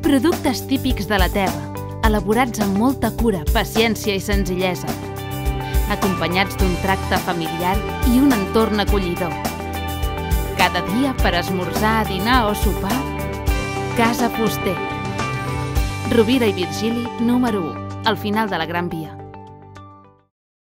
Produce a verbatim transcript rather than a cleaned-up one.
Productes típics de la terra, elaborats amb molta cura, paciència i senzillesa, acompanyats d'un tracte familiar i un entorn acollidor. Cada dia per esmorzar, dinar o sopar, Casa Fuster. Rovira i Virgili, número u, al final de la Gran Via.